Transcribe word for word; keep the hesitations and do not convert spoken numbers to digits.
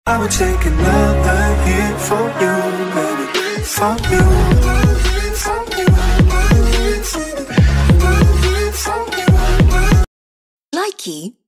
I would take another hit for you, baby, for you, for you, for you. Likey